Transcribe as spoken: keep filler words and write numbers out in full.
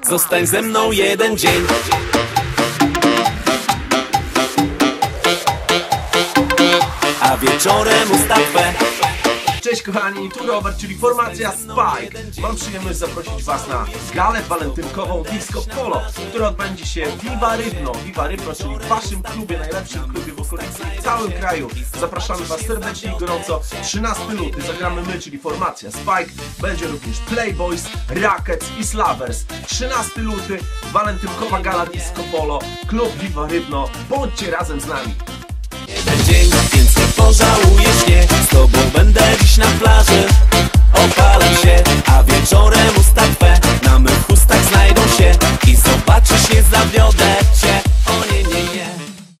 Zostań ze mną jeden dzień. A wieczorem ustawę. Cześć kochani, tu Robert, czyli formacja Spike. Mam przyjemność zaprosić Was na galę walentynkową Disco Polo, która odbędzie się w Viva Rybno. Viva Rybno, czyli w Waszym klubie, najlepszym klubie w okolicy, w całym kraju. Zapraszamy Was serdecznie i gorąco. trzynastego lutego zagramy my, czyli formacja Spike. Będzie również Playboys, Rackets i Slavers. trzynastego lutego, walentynkowa gala Disco Polo, klub Viva Rybno. Bądźcie razem z nami.